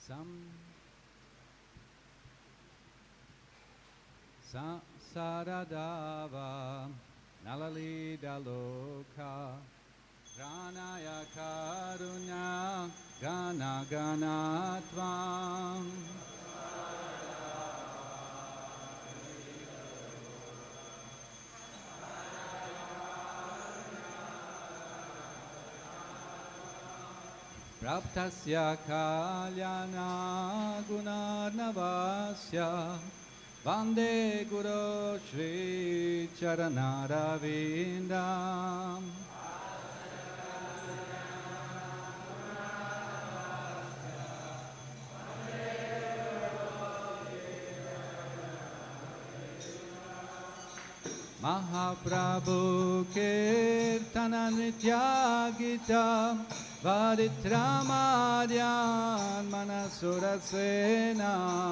Saradava Nalalida Loka Pranaya Karunya Gana Ganatvam Praptasya Kalyana Gunarnavasya Vande Guru Shri Charanaravinda Mahaprabhu Kirtana Nitya Gita Varitramadyan Manasurasena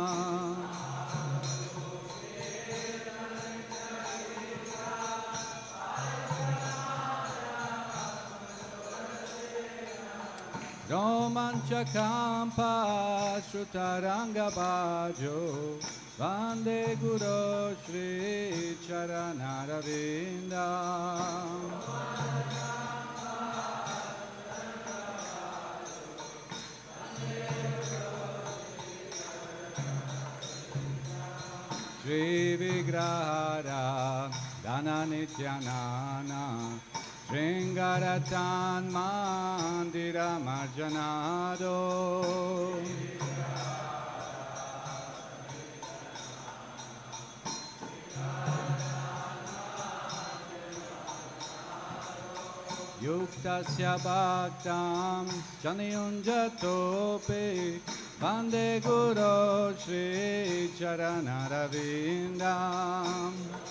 Romanchakampa Shutaranga Bhajo Vande Guru Shri Charanaravinda Shri Vigrahara Dana Nityanana Shringaratan Mandira Marjanado Yuktasya Bhaktam Chaniyunjatope Vande Guru Shri Charanaravinda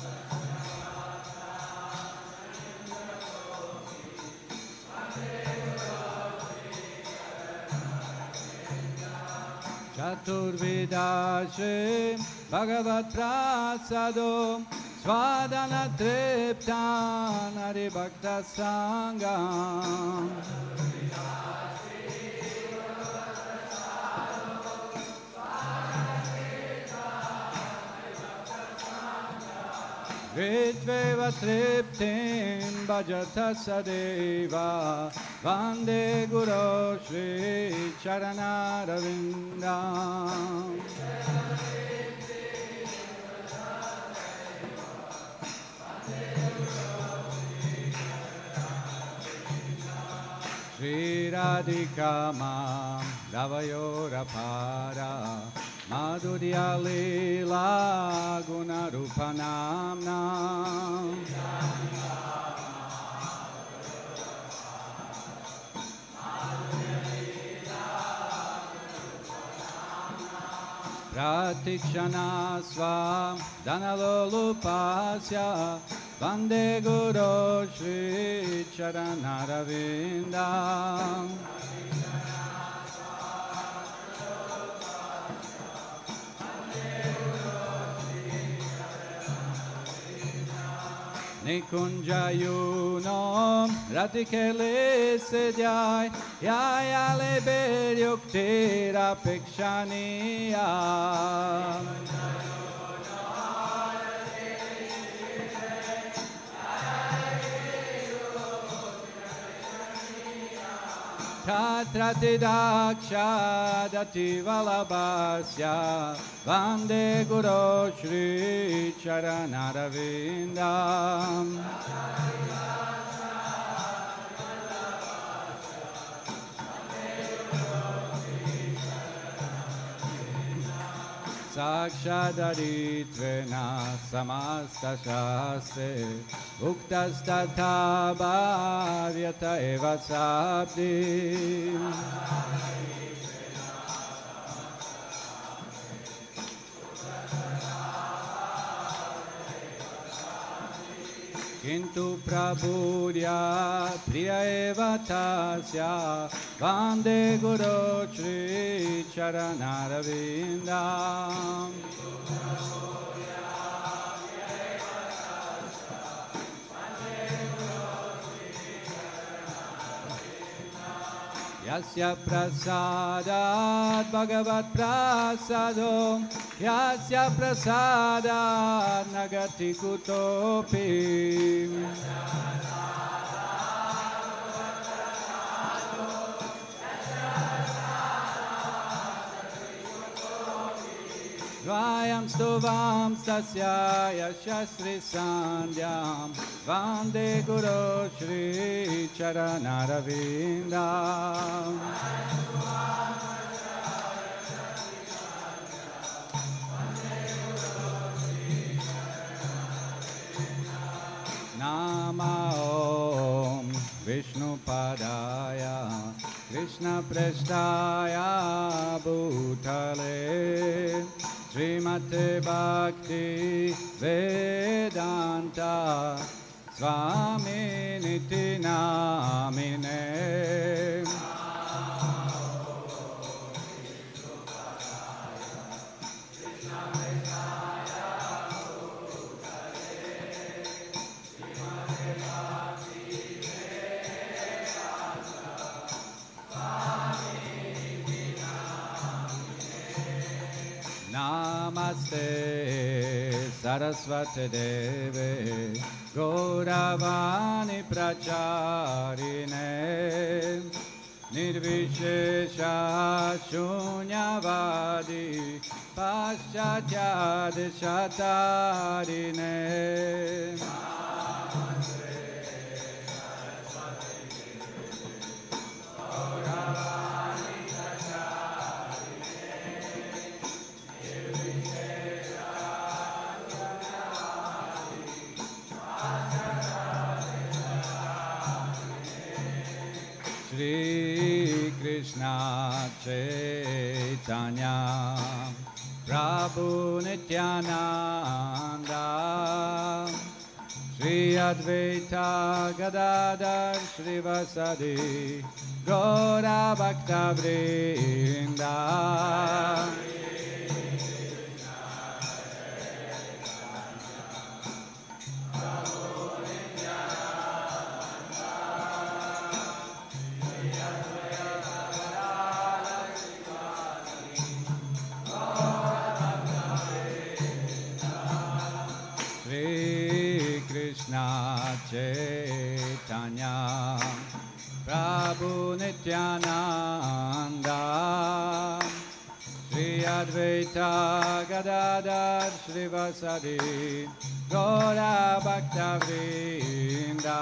Chaturvidashe Bhagavat Prasado Swadana Triptan Haribhakta Sangam Ritveva Triptin Bhajata Sadeva Vande Guru Shri Charanaravinda Shri Radhika Mam Davayorapara Madhurya Lila Guna Rupanamna Pratikshana Swam Dhanalolupasya Vande Guru Shri Charanaravinda Nikunjayuno Ratikele Sedyai Yayale Beryuktira Pekshaniya Tatrati Daksha Dati Valabhasya Vande Guru Shri Charanaravinda Sakshadaritvena Samasta Shaste Uktastatha Bhavyata Eva Sabdi Kintu Prabhurya Priya Eva Tasya Vande Guru Shri Charanaravinda Yasya prasadat bhagavat prasado Yasya prasadat nagati kutopi Dvayam stuvam stasya yashasri sandhyam Vande Guru Shri Charanaravinda Nama Om Vishnu Padaya Krishna Prasthaya Bhutale Srimate Bhakti Vedanta Swami Niti Namine Namaste Saraswati Deve Gauravani Pracharine Nirvishesha Shunyavadi Paschatya Deshatarine Shri Krishna Chaitanya Prabhu Nityananda Shri Advaita Gadadhar Shrivasadi Gaura Bhakta Vrinda Krishna Chaitanya Prabhu Nityananda Shri Advaita Gadadhar Shrivasadi Gaura Bhakta Vrinda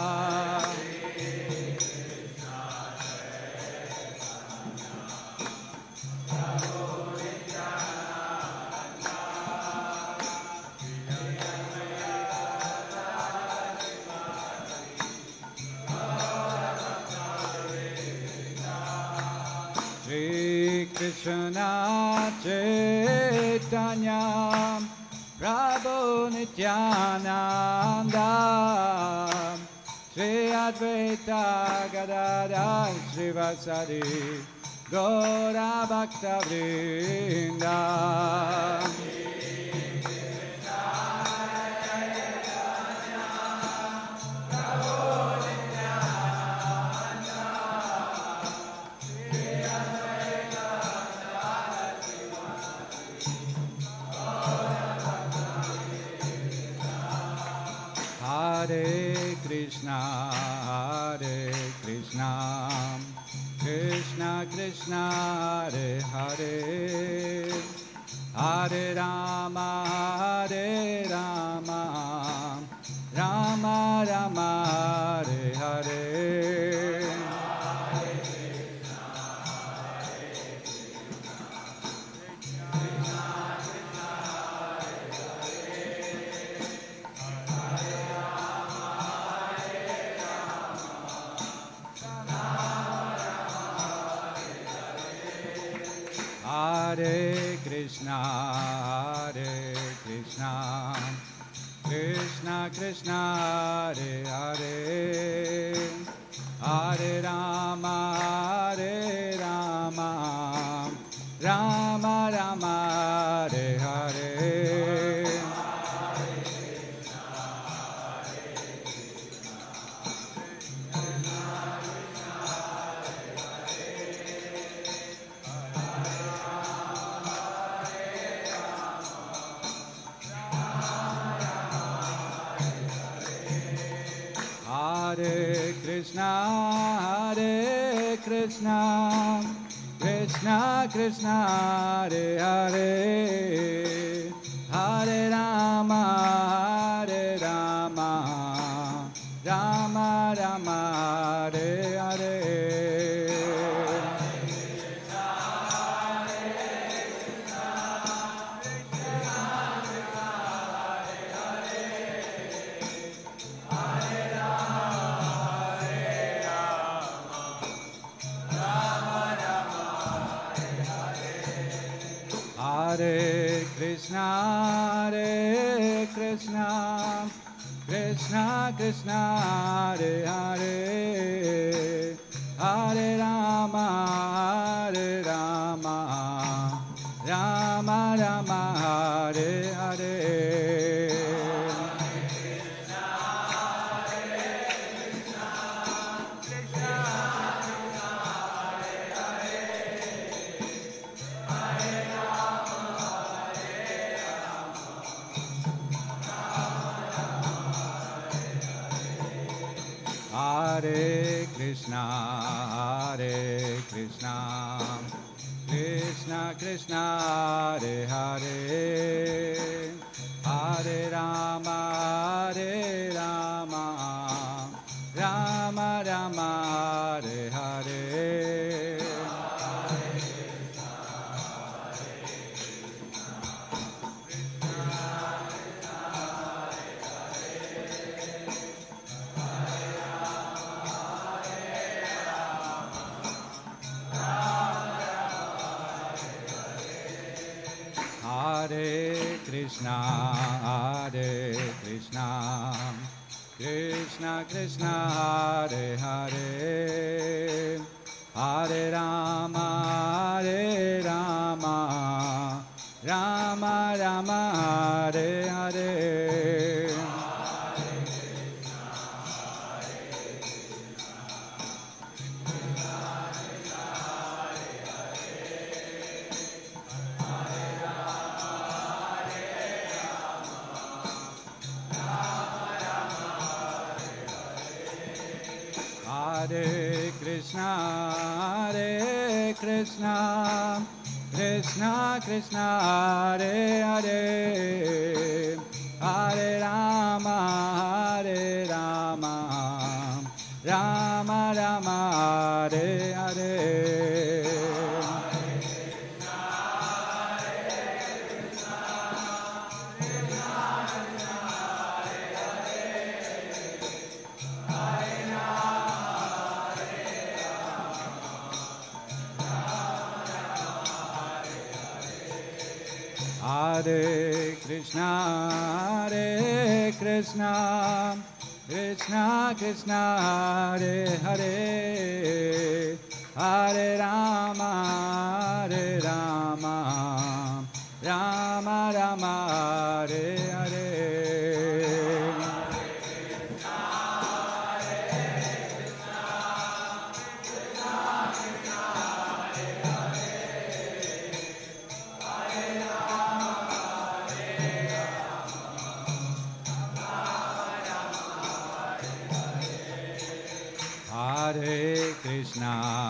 Krishna Chaitanya Prabhu Nityananda Shri Advaita Gadadhar Shrivasadi Gaura Bhakta Vrinda Hare Krishna, Krishna Krishna, Hare Hare, Hare Rama, Rama Rama, Hare Hare. Hare Krishna, Krishna Krishna, Hare Hare, Hare Rama, Rama Rama, Hare Hare. Hare Krishna, Krishna Krishna, Hare Hare, Hare Rama, Rama Rama, Hare Hare. Hare Krishna, Krishna Krishna, Hare Hare, Hare Rama, Rama Rama, Hare Hare. Hare Krishna, Krishna Krishna, Hare Hare, Hare Rama, Rama Rama, Hare Hare. Hare Krishna, Krishna Krishna, Hare Hare, Hare Rama, Rama Rama, Hare Hare. Hare Krishna, Krishna Krishna, Hare Hare, Hare Rama, Rama Rama, Hare Hare. Hare Krishna, Krishna Krishna, Hare Hare, Hare Rama, Rama Rama, Hare Hare. Hare Krishna,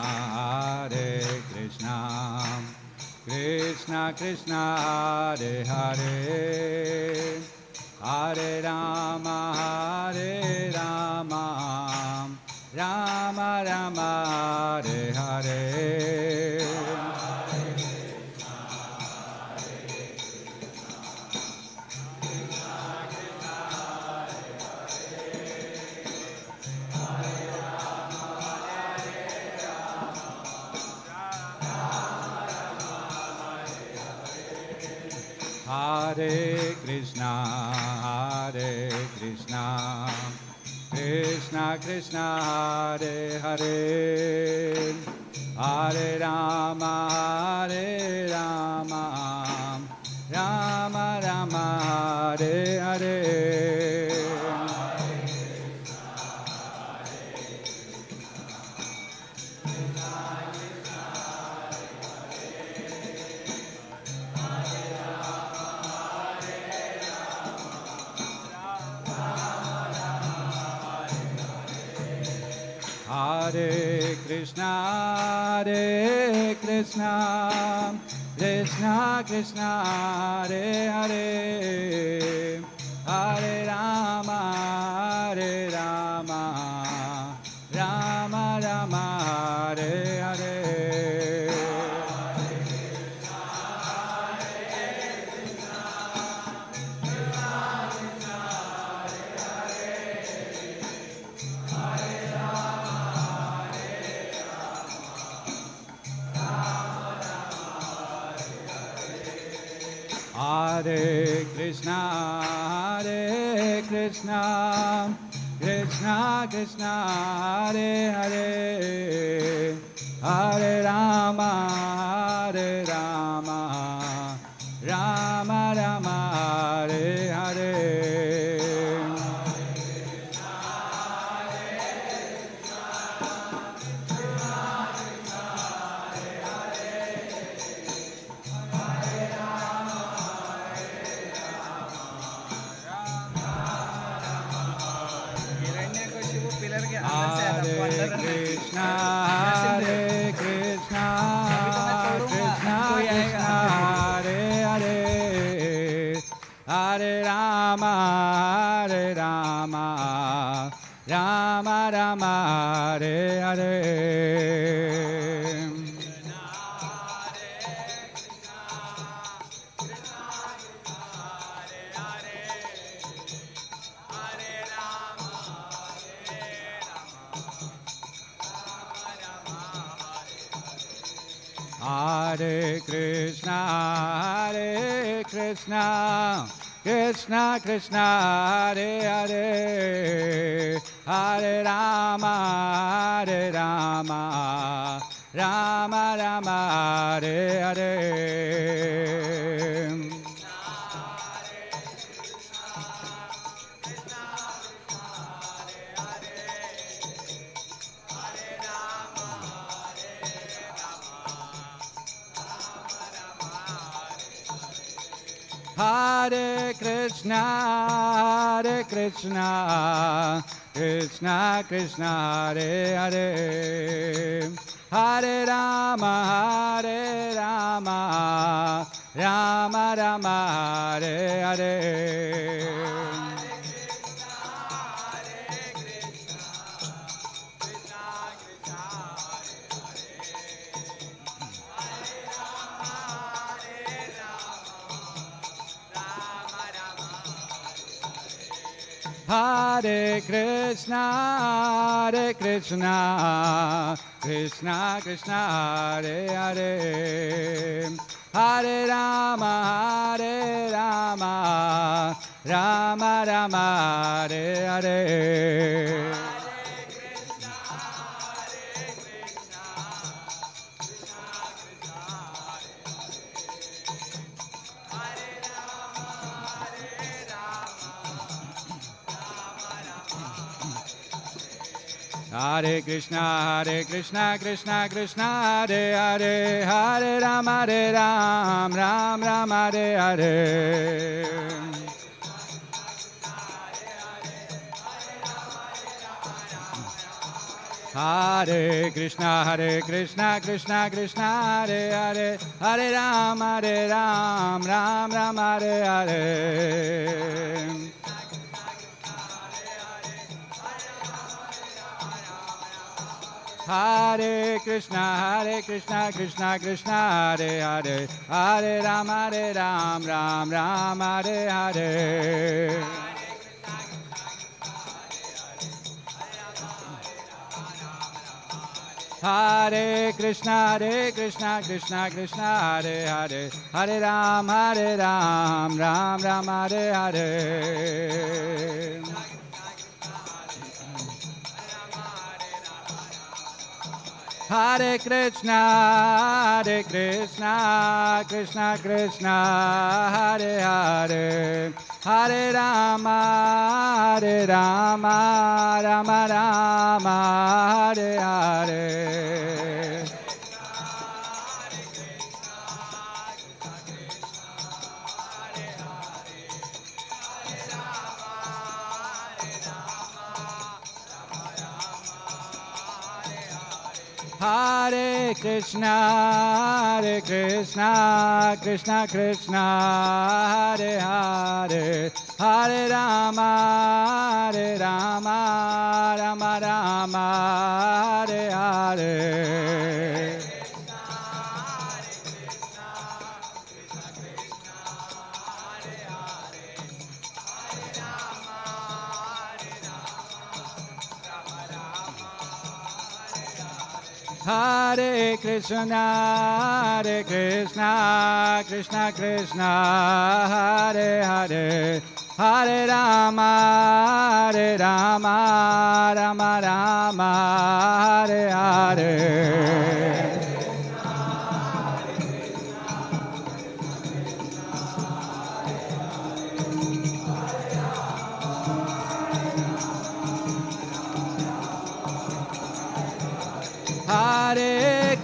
Krishna Krishna, Hare Hare, Hare Rama, Rama Rama, Hare Hare. Hare Krishna, Krishna Krishna, Hare Hare, Hare Rama, Rama Rama, Hare Hare. Hare Krishna, Krishna Krishna, Hare Hare, Hare Rama, Rama Rama, Hare Hare. Hare Krishna, Krishna Krishna, Hare Hare, Hare Rama, Rama Rama, Hare Hare. Hare Rama, Rama Rama, Hare Hare. Hare Krishna, Krishna Krishna, Hare Hare, Hare Rama, Rama Rama, Hare Hare. Hare Krishna, Krishna Krishna, Hare Hare, Hare Rama, Rama Rama, Hare Hare. Hare Krishna, Krishna Krishna, Hare Hare, Hare Rama, Rama Rama, Hare Hare. Hare Krishna, Krishna Krishna, Hare Hare, Hare Rama, Rama Hare Hare. Hare Krishna, Krishna Krishna, Hare Hare, Hare Rama, Rama Hare Hare. Hare Krishna, Krishna Krishna, Hare Hare, Hare Rama, Rama Hare Hare. Hare Krishna, Krishna Krishna, Hare Hare, Hare Rama, Rama Hare Hare. Hare Krishna, Krishna Krishna, Hare Hare, Hare Rama, Rama Hare Hare. Hare Krishna, Krishna Krishna, Hare Hare, Hare Rama, Rama Rama, Hare Hare. Hare Krishna, Krishna Krishna, Hare Hare, Hare Rama, Rama Rama, Hare Hare. Hare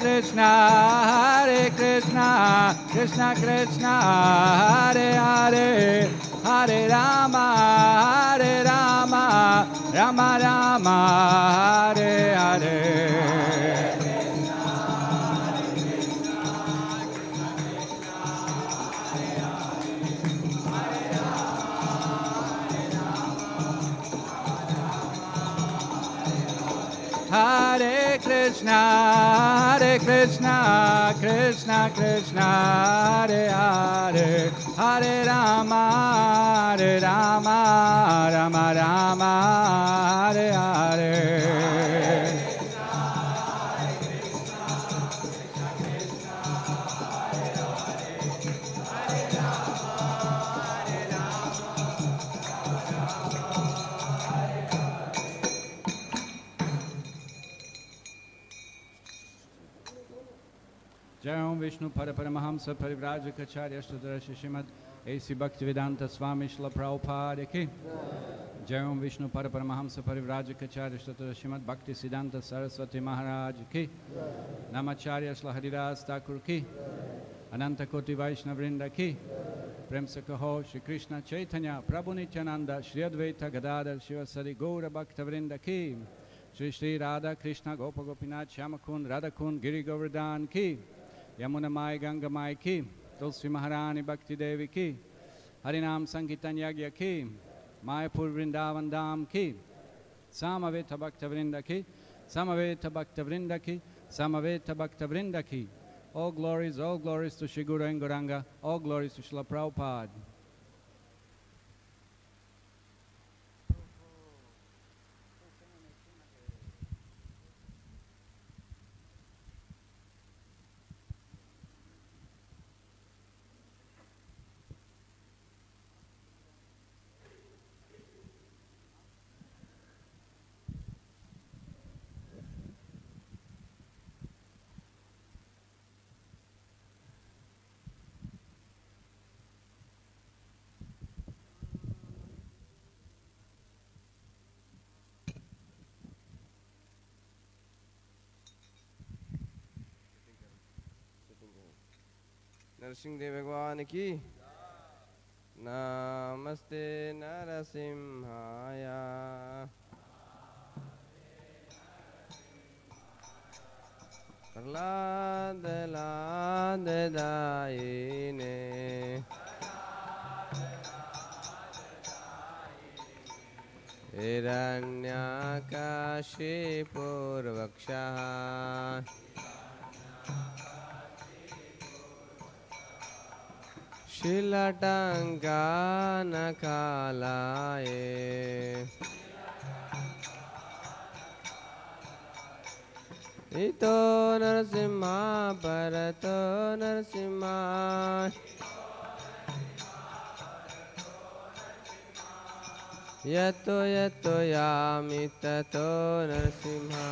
Krishna, Krishna Krishna, Hare Hare, Hare Rama, Rama Rama, Hare Hare. Hare Krishna, Krishna Krishna, Hare Hare, Hare Rama, Rama Rama, Hare Hare. Jai Om Vishnu Paraparamahamsa Parivrajacacharya Ashtadharshi Srimad A.C. Bhaktivedanta Swami Srila Prabhupada Ki. Jai Om Vishnu Paraparamahamsa Parivrajacacharya Ashtadharshi Srimad Bhaktisiddhanta Saraswati Maharaj Ki. Namacharya Srila Haridas Thakur Ki. Ananta Koti Vaishnavrinda Ki. Prem Sakaho Shri Krishna Chaitanya Prabhu Nityananda Shri Advaita Gadadhar Shivasari Gaura Bhaktavrinda Ki. Shri Shri Radha Krishna Gopa Gopinath Shyamakund Radhakund Giri Govardhan Ki. Yamuna Mai Ganga Mai Ki, Tulsi Maharani Bhakti Devi Ki, Harinam Sankirtan Yagya Ki, Mayapur Vrindavan Dham Ki, Samaveta Bhakta Vrinda Ki, Samaveta Bhakta Vrinda Ki, Samaveta Bhakta Vrinda Ki. All glories to Shri Guru and Gauranga, all glories to Srila Prabhupada. Narasimhadeva भगवान की नमस्ते नरसिंहाय प्रहलाद लाद दायिने हिरण्यकशिपुर्वक्षः शिलटङ्कानकालाये इतो नरसिंहा परतो नरसिंहा यतो यतो यामि ततो नरसिंहा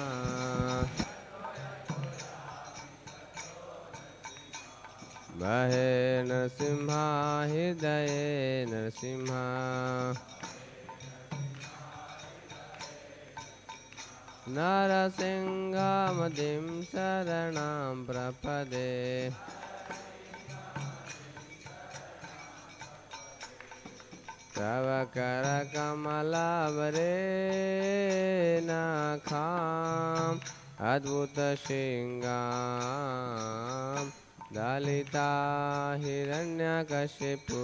बहे नरसिंहा हृदये नरसिंहा नरसिंहमदिं शरणं प्रपदे तव करकमलवरे नखां अद्भुतशृङ्गां दलिता हिरण्यकशिपु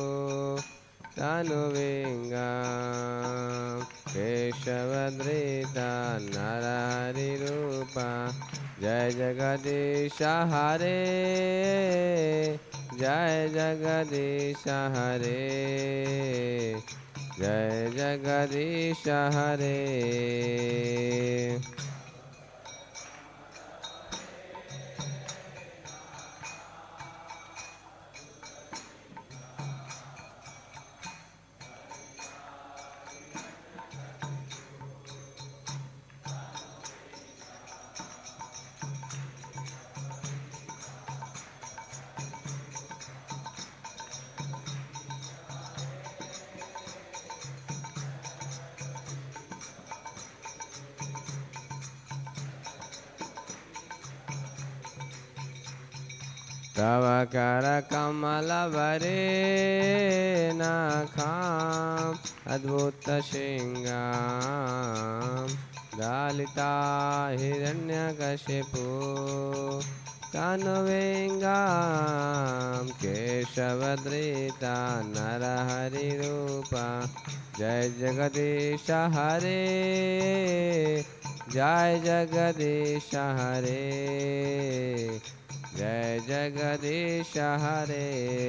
तनुविङ्गां केशवधृता नरहरिरूपा जय जगदीश हरे जय जगदीश हरे जय जगदीश हरे तव कर कमलवरे नखाम् अद्भुतशृङ्गां दलिता हिरण्यकशिपु तनुविङ्गां केशवधृता नरहरिरूपा जय जगदीश हरे जय जगदीश हरे जय जगदीश हरे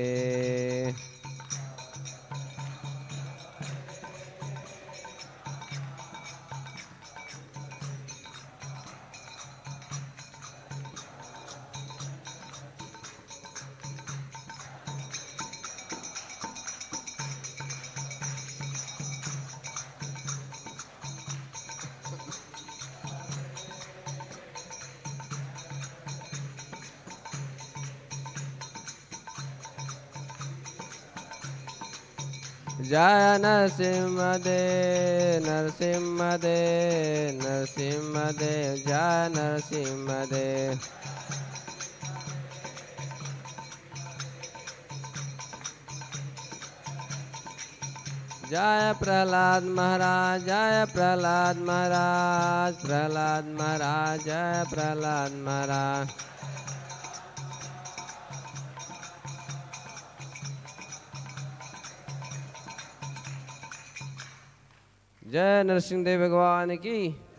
जय नरसिंहदेव नरसिंहदेव नरसिंहदेव जय नरसिंहदेव जय प्रहलाद महाराज जय प्रहलाद महाराज प्रहलाद महाराज जय प्रहलाद महाराज जय नरसिंह देव भगवान की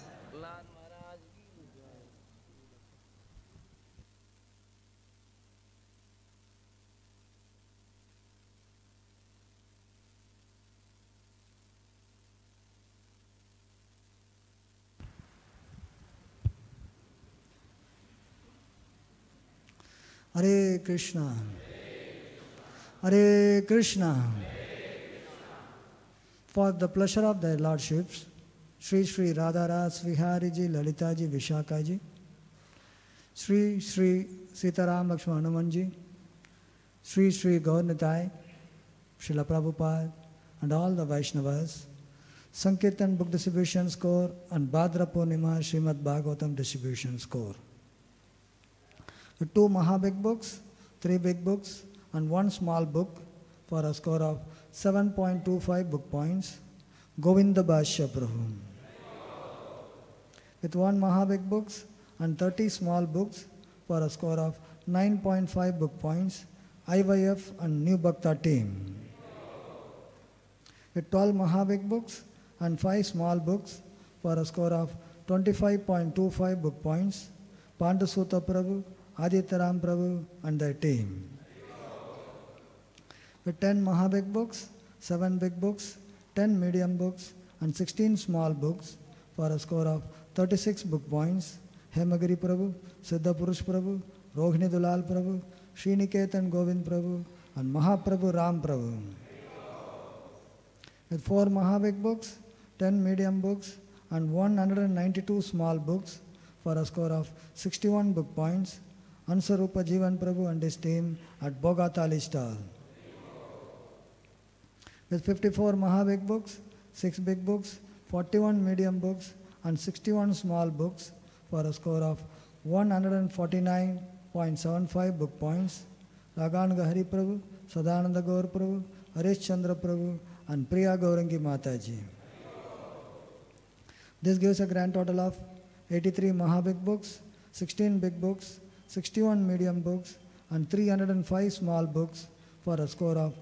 हरे कृष्णा हरे Krishna For the pleasure of their lordships, Sri Sri Radharas Vihari Ji, Lalita Ji, Vishaka Ji, Sri Sri Sitaram Lakshman Hanuman Ji, Sri Sri Gaur Nitai, Srila Prabhupada, and all the Vaishnavas, Sankirtan Book Distribution Score and Bhadra Purnima Srimad Bhagavatam Distribution Score. The 2 Maha Big Books, 3 Big Books, and 1 small book for a score of 7.25 book points, Govinda Bhashya Prabhu. With 1 Maha Big Books and 30 small books for a score of 9.5 book points, IYF and New Bhakta team. With 12 Maha Big Books and 5 small books for a score of 25.25 book points, Pandasuta Prabhu, Adityaram Prabhu and their team. With 10 Maha Big Books, 7 Big Books, 10 medium books and 16 small books for a score of 36 book points, Hemagiri Prabhu, Siddha Purush Prabhu, Rohini Dulal Prabhu, Sriniketan Govind Prabhu and Mahaprabhu Ram Prabhu. With 4 Maha Big Books, 10 medium books and 192 small books for a score of 61 book points, Ansarupa Jivan Prabhu and his team at Bogatali stall. With 54 Maha Big Books, 6 big books, 41 medium books and 61 small books for a score of 149.75 book points, Ragananga Hari Prabhu, Sadananda Gaur Prabhu, Harish Chandra Prabhu and Priya Gaurangi Mataji. This gives a grand total of 83 Mahabig books, 16 big books, 61 medium books, and 305 small books for a score of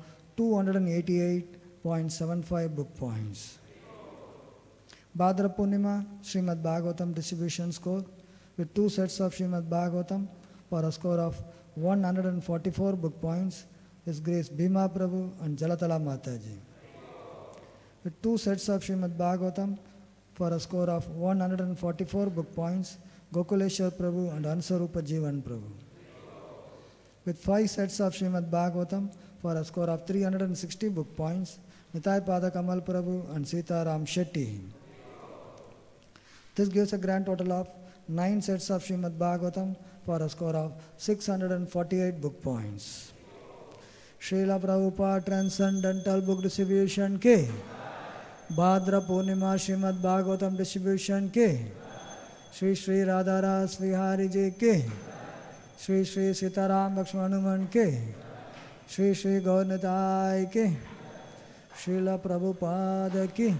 288.75 book points. Bhadra Purnima, Srimad Bhagavatam distribution score with 2 sets of Srimad Bhagavatam for a score of 144 book points is Grace Bhima Prabhu and Jalatala Mataji. With 2 sets of Srimad Bhagavatam for a score of 144 book points, Gokuleshwar Prabhu and Ansarupa Jivan Prabhu. With 5 sets of Srimad Bhagavatam for a score of 360 book points, Nitai Pada Kamal Prabhu and Sita Ram Shetty. This gives a grand total of 9 sets of Srimad Bhagavatam for a score of 648 book points. Srila Prabhupada Transcendental Book Distribution K. Bhadra Purnima Srimad Bhagavatam Distribution K. Sri Sri Radharas Vihari Ji K. Sri Sri Sitaram Lakshmanuman K. Sri Sri Gaurnitai K. Srila Prabhupada Ki.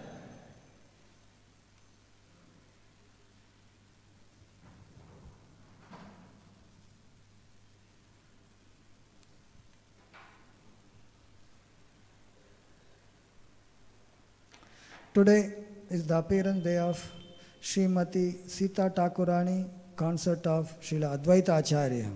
Today is the appearance day of Srimati Sita Thakurani, concert of Srila Advaita Acharya.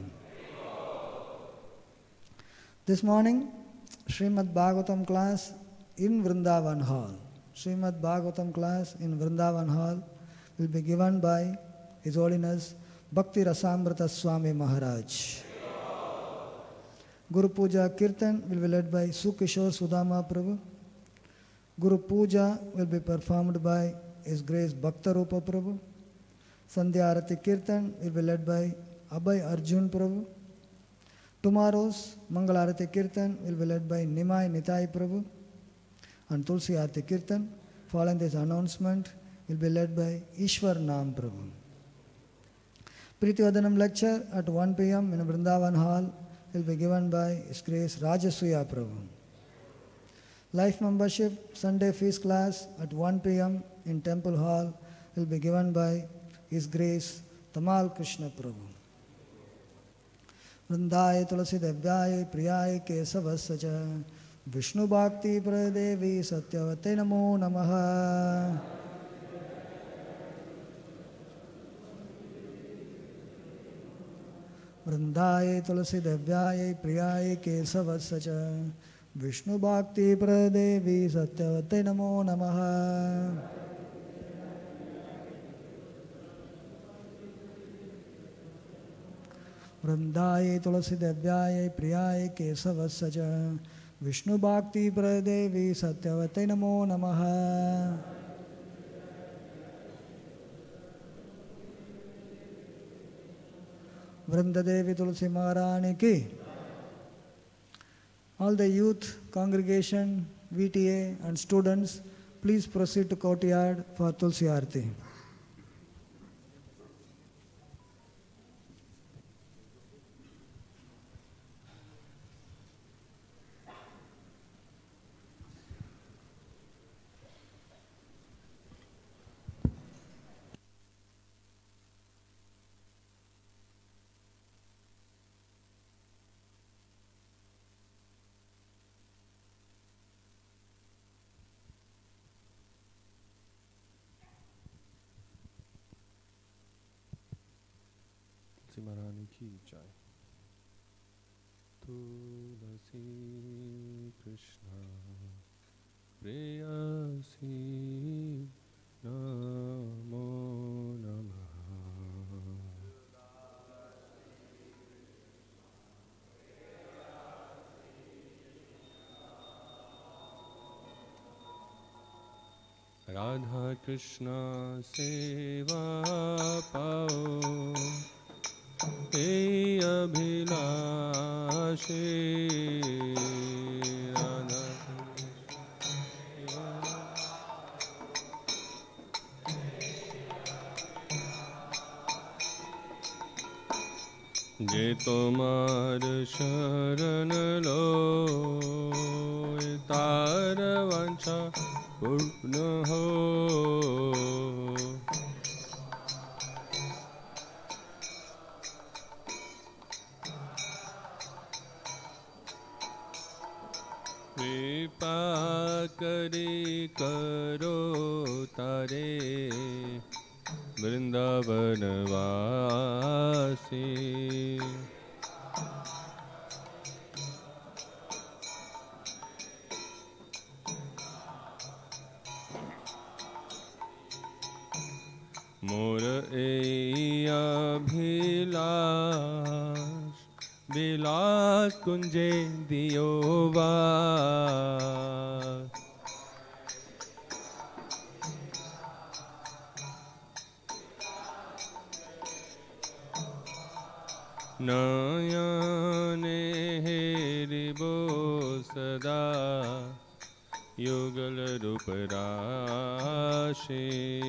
This morning, Srimad Bhagavatam class in Vrindavan Hall. Srimad Bhagavatam class in Vrindavan Hall will be given by His Holiness Bhakti Rasamrita Swami Maharaj. Guru Puja Kirtan will be led by Sukishore Sudama Prabhu. Guru Puja will be performed by His Grace Bhaktarupa Prabhu. Sandhya Arati Kirtan will be led by Abhay Arjun Prabhu. Tomorrow's Mangalarati Kirtan will be led by Nimai Nitai Prabhu. And Tulsi Arati Kirtan, following this announcement, will be led by Ishwar Nam Prabhu. Priti Vadanam lecture at 1 p.m. in Vrindavan Hall will be given by His Grace Rajasuya Prabhu. Life membership Sunday feast class at 1 p.m. in Temple Hall will be given by His Grace Tamal Krishna Prabhu. Vrindaye Tulasi Devyaye Priyaye Kesavasacha Vishnu Bhakti Pradevi Satyavate Namo Namaha. Vrindaye Tulasi Devyaye Priyaye Kesavasacha Vishnu Bhakti Pradevi Satyavate Namo Namaha. Vrindaye Tulasi Devyaye Priyaye Kesavasacha Vishnu Bhakti Pradevi Satyavate Namo Namaha. Vrindadevi Tulsi Maharani Ki. All the youth, congregation, VTA and students, please proceed to courtyard for Tulsi Aarti. Maharani ki jai. Tulasi Krishna Preyasi Namo Namaha. Radha Krishna Seva Pao Hey Abhilashi Radha Je tomar sharan loy tar vancha purna ho करी करो तारे वृंदावन वासी। मोर अभिलाष विलास कुंजे दियो वास। नयने हेरिबो सदा युगल रूप राशि।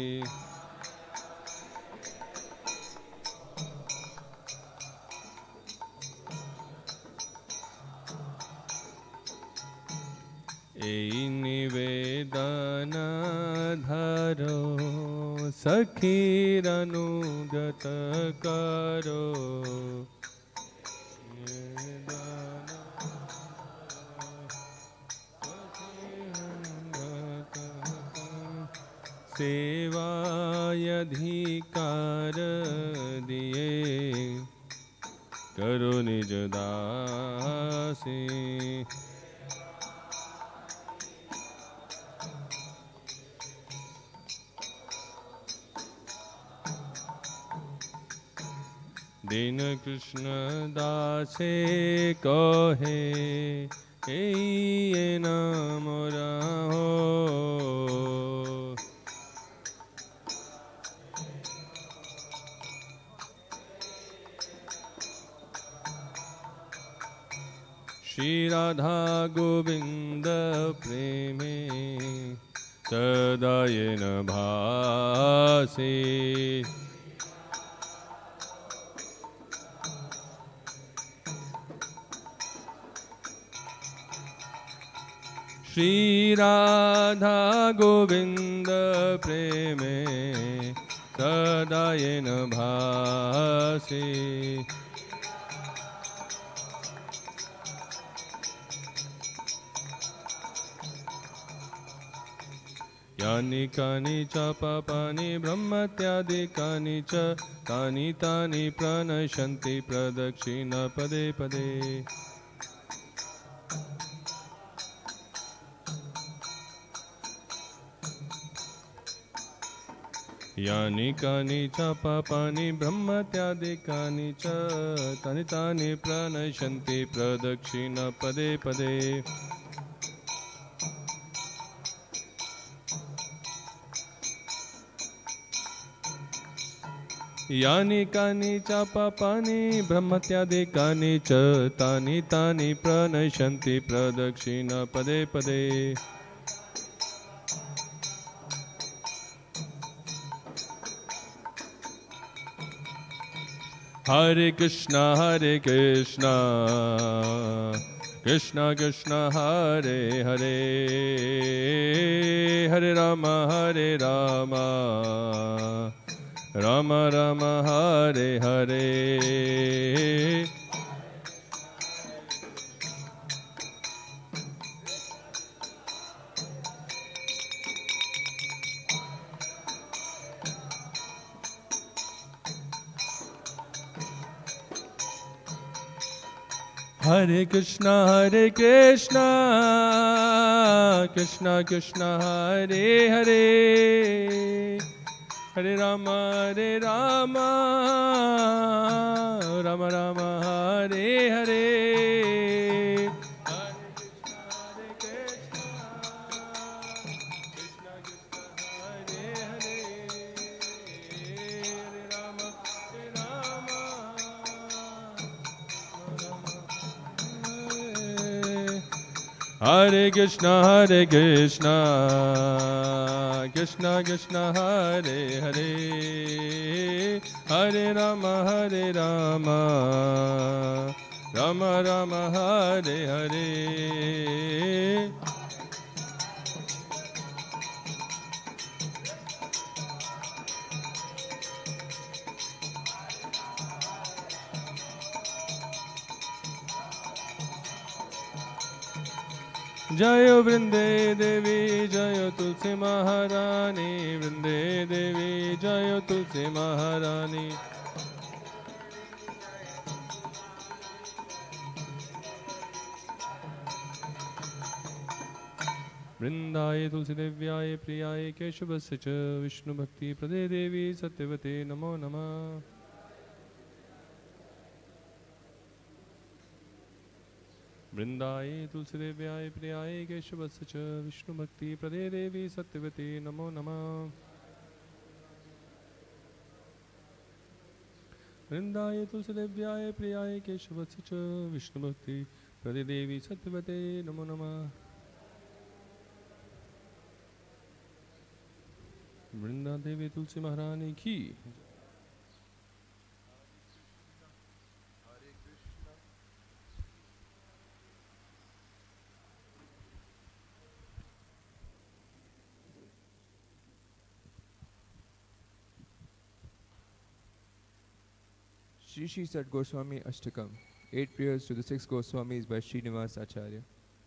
एई निवेदन धरो सखीर अनुगत करो। सेवायधिकार दिए करो निज दासी। दीन कृष्ण दासे कहे ये नाम रहो। श्री राधा गोविंद प्रेमे सदा येन भासे। श्री राधा गोविंद प्रेमे सदा येन भासे। यानि कानि च पापानि ब्रह्मत्यादिकानि च तानि तानि प्रणश्यन्ति प्रदक्षिण पदे पदे। यानि कानि च पापानि ब्रह्मत्यादिकानि च तानि तानि प्रणश्यन्ति प्रदक्षिण पदे पदे। यानि कानि च पापानि ब्रह्मत्यादिकानि च तानि तानि प्रणश्यन्ति प्रदक्षिण पदे पदे। हरे कृष्णा कृष्णा कृष्णा हरे हरे, हरे राम राम राम हरे हरे। हरे कृष्णा कृष्णा कृष्णा हरे हरे, हरे राम राम राम हरे हरे। हरे कृष्णा कृष्णा कृष्णा हरे हरे, हरे राम राम राम हरे हरे। जय वृंदे देवी जय तुलसी महारानी, वृंदे देवी जय तुलसी महारानी। वृंदाय तुलसी देव्याय प्रियाय केशवस्य च विष्णु भक्ति प्रदे देवी सत्यवते नमो नमः। वृंदाय तुलसी देव्याय प्रियाय केशवस्य च विष्णु भक्ति प्रदे देवी सत्यवते नमो नमः। वृंदाय तुलसी देव्याय प्रियाय केशवस्य च विष्णु भक्ति प्रदे देवी सत्यवते नमो नमः। वृंदा देवी तुलसी महारानी की। Shri Shri Sat Goswami Ashtakam. 8 prayers to the 6 Goswamis by Srinivas Acharya.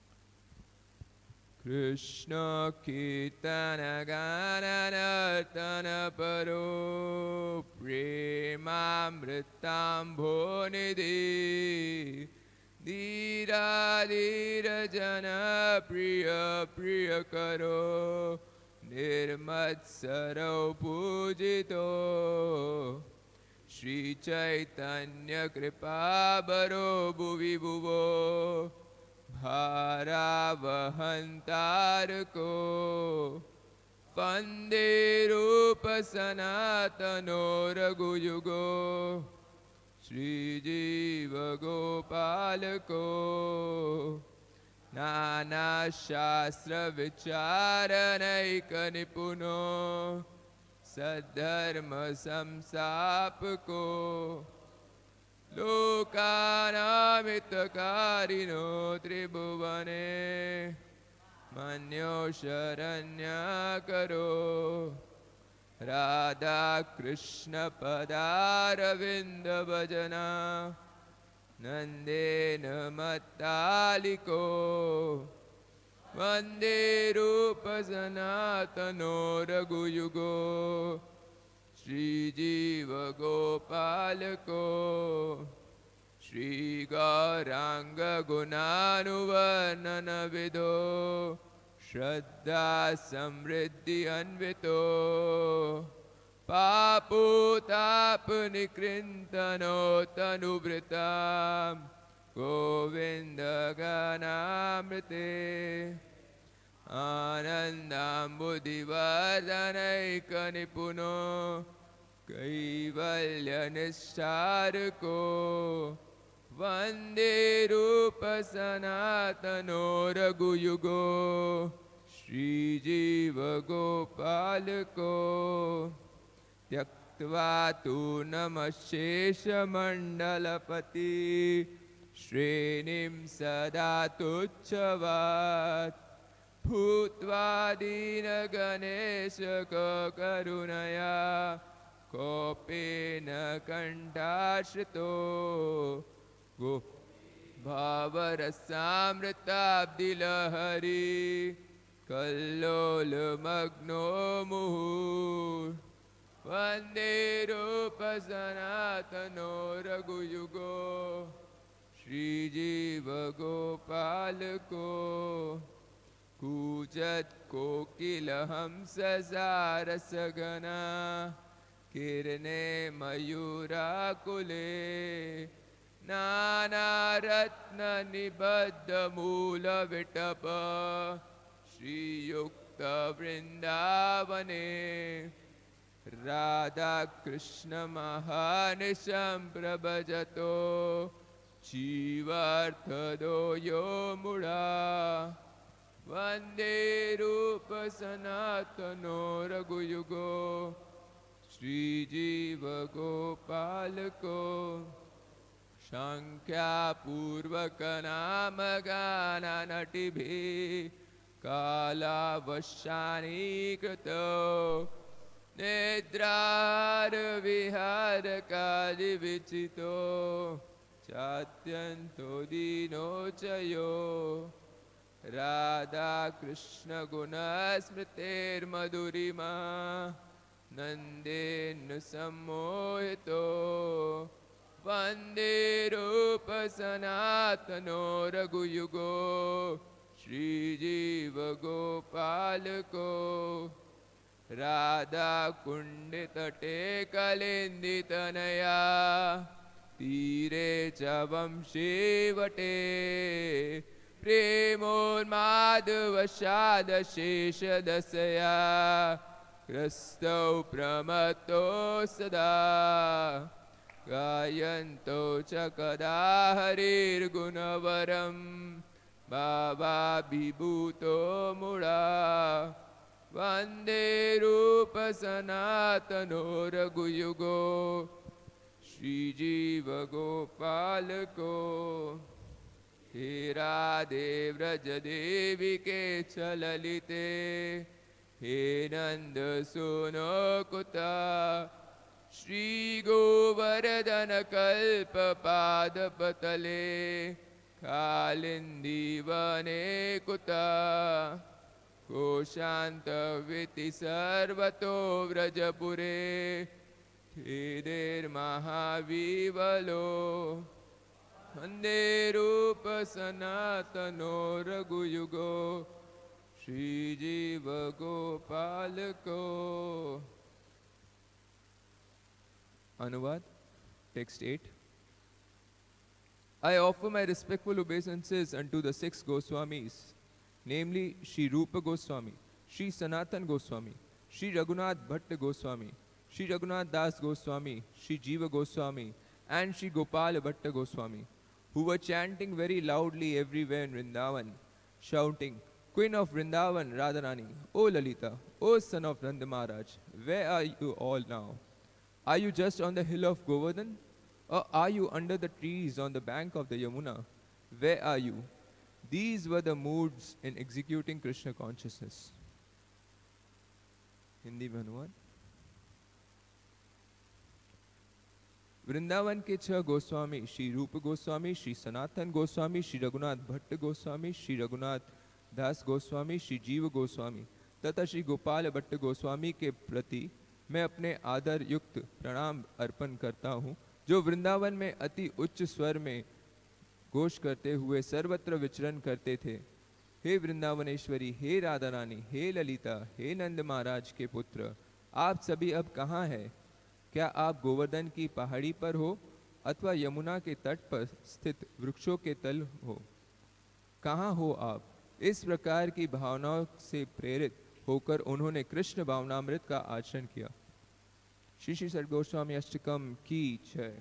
Krishna Kirtana Gana Nartana Paro Premamritam Bhonidhi Dira Dira Jana Priya Priya Karo Nirmatsaro Pujito Shri Chaitanya Kripa Baro Bhuvi Bhuvo Bharavahantar ko Vande Rupa Sanatano Raghuyugo Shri Jiva Gopal ko Nana Shastra Vicharanaika Nipuno Sadharma Samsapko Lokanamittakarino Tribhuvane Manyo Sharanyakaro Radha Krishna Padaravinda Bhajana Nandena Mattaliko Vande Rupa Sanatano Raghuyugo Shri Jiva Gopalako Shri Gauranga Gunanuvarnana Vido Shraddha Samriddhi Anvito Papu Tapunikrintano Tanubritam Govinda Ganamrite Anandam Buddhivardhanaika Nipuno Kaivalya Nisharko Vande Rupa Sanatano Raghuyugo Shri Jiva Gopalako Tyaktva tu Namashesha Mandalapati Shrenim Sada Tuchchavat Bhutva Dina Ganesha Karunaya Kopena Kantashito Go Bhavarasamritabdilahari Kallola Magno Muhur Vande Rupa Sanatano Raghuyugo Shri Jiva Gopalako Kujat Kokila Hamsa Sarasagana Kirne Mayura Kule Nana Ratna Nibadda Mula Vitapa Shri Yukta Vrindavane Radha Krishna Mahanisham Prabhajato Jivartha Doyo Mura Vande Rupa Sanatano Raghuyugo Shri Jiva Gopalako Shankhya Purvaka Namagana Natibhi Kala Vashani Krito Nidrar Vihara Kali Vichito Chatyanto Dino Chayo Radha Krishna गुण स्मृतिर्मधुरिमा नंदेन सम्मोहितो वंदे रूप सनातनो रघुयुगो श्रीजीव गोपाल को राधा कुंड तटे कलिंदितनया तीरे च वंशीवटे प्रेमोन्मादवशादशेषदशया क्रस्तौ प्रमत्तो सदा गायन्तो च कदा हरिर्गुणवरं भावाभिभूतो मुड़ा वन्दे रूप सनातनो रघुयुगो श्रीजीव गोपाल को हे राधे व्रज देवी के चललिते हे नंद सुनो कुता श्री गोवर्धन कल्प पाद पतले कालिंदी वने कुता कोशान्तविति सर्वतो व्रजपुरे धेदेर् महावीवलो वन्दे रूप सनातनो रघुयुगो श्रीजीव गोपाल को। अनुवाद text 8 I offer my respectful obeisances unto the 6 Goswamis, namely Shri Rupa Goswami, Shri Sanatan Goswami, Shri Raghunath Bhatta Goswami, Shri Raghunath Das Goswami, Shri Jiva Goswami, and Shri Gopal Bhatta Goswami, who were chanting very loudly everywhere in Vrindavan, shouting, Queen of Vrindavan, Radharani, O Lalita, O son of Nanda Maharaj, where are you all now? Are you just on the hill of Govardhan? Or are you under the trees on the bank of the Yamuna? Where are you? These were the moods in executing Krishna consciousness. Hindi mein अनुवाद वृंदावन के 6 गोस्वामी श्री रूप गोस्वामी, श्री सनातन गोस्वामी, श्री रघुनाथ भट्ट गोस्वामी, श्री रघुनाथ दास गोस्वामी, श्री जीव गोस्वामी तथा श्री गोपाल भट्ट गोस्वामी के प्रति मैं अपने आदर युक्त प्रणाम अर्पण करता हूँ, जो वृंदावन में अति उच्च स्वर में घोष करते हुए सर्वत्र विचरण करते थे। हे वृंदावनेश्वरी, हे राधा रानी, हे ललिता, हे नंद महाराज के पुत्र, आप सभी अब कहाँ हैं? क्या आप गोवर्धन की पहाड़ी पर हो अथवा यमुना के तट पर स्थित वृक्षों के तल हो? कहाँ हो आप? इस प्रकार की भावनाओं से प्रेरित होकर उन्होंने कृष्ण भावनामृत का आचरण किया। श्री श्री सर गोस्वामी अष्टकम की जय।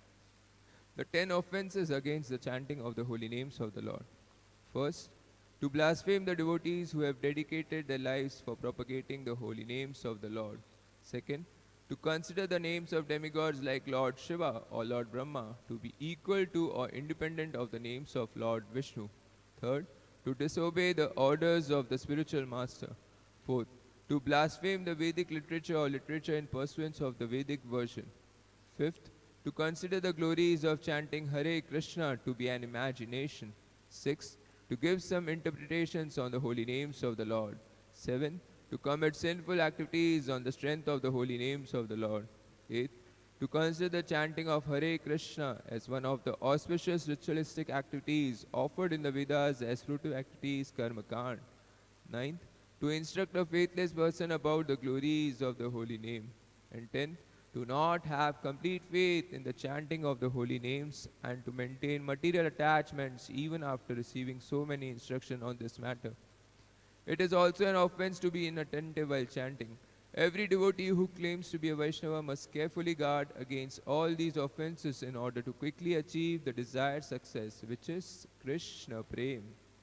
The 10 offenses against the chanting of the holy names of the Lord. First, to blaspheme the devotees who have dedicated their lives for propagating the holy names of the Lord. Second, to consider the names of demigods like Lord Shiva or Lord Brahma to be equal to or independent of the names of Lord Vishnu. Third, to disobey the orders of the spiritual master. Fourth, to blaspheme the Vedic literature or literature in pursuance of the Vedic version. Fifth, to consider the glories of chanting Hare Krishna to be an imagination. Sixth, to give some interpretations on the holy names of the Lord. Seventh, to commit sinful activities on the strength of the holy names of the Lord. Eighth, to consider the chanting of Hare Krishna as one of the auspicious ritualistic activities offered in the Vedas as fruitive activities, karma kand. Ninth, to instruct a faithless person about the glories of the holy name. And 10th, to not have complete faith in the chanting of the holy names and to maintain material attachments even after receiving so many instructions on this matter. It is also an offense to be inattentive while chanting. Every devotee who claims to be a Vaishnava must carefully guard against all these offenses in order to quickly achieve the desired success, which is Krishna Prem.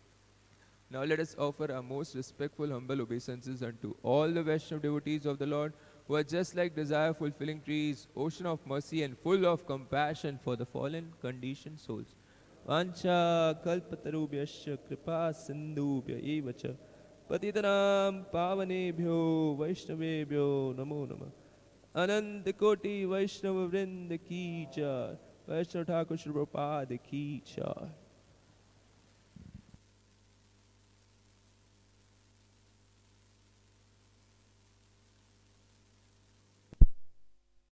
Now let us offer our most respectful, humble obeisances unto all the Vaishnava devotees of the Lord, who are just like desire-fulfilling trees, ocean of mercy and full of compassion for the fallen, conditioned souls. Vancha kalpatarubhyasya kripa sindhubhya eva cha patitanam pavanebhyo vaishnavebhyo namo namah. Ananta koti Vaishnava vrinda ki jai. Vaishnava Thakur Shri Prabhupada ki jai.